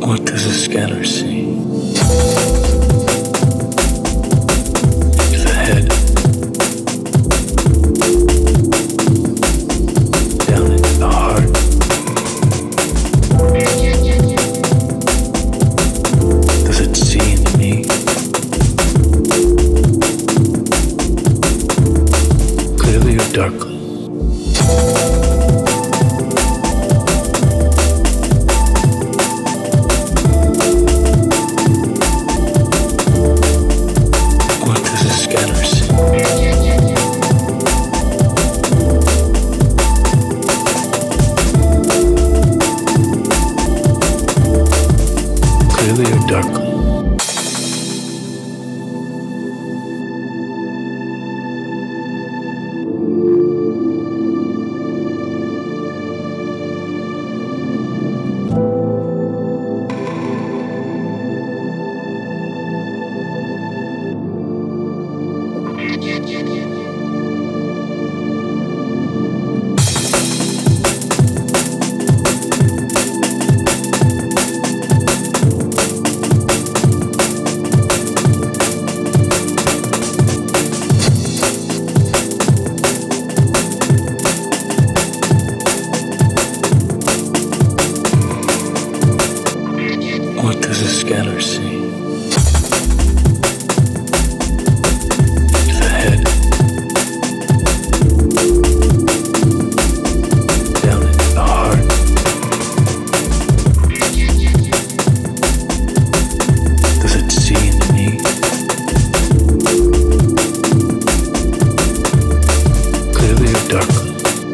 What does a scanner see? The head. Down into the heart. Does it see into me? Clearly or darkly? Clearly or darkly? What does a scanner see? The head. Down into the heart. Does it see into me? Clearly or darkly?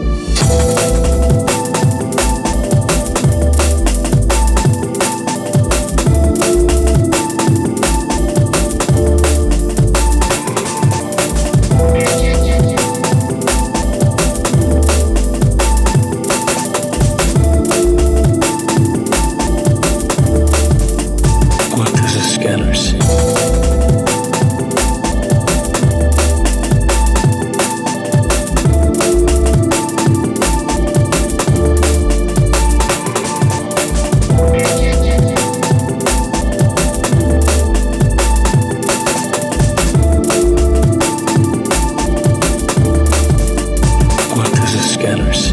What does a scanner see? What does a scanner see?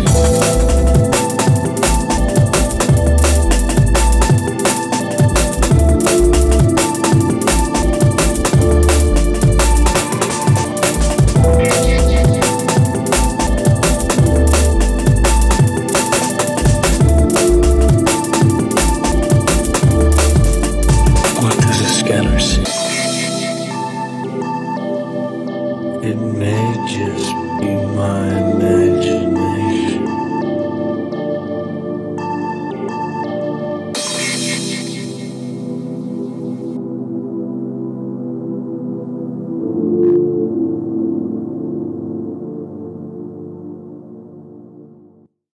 What does a scanner see? It may just be mine.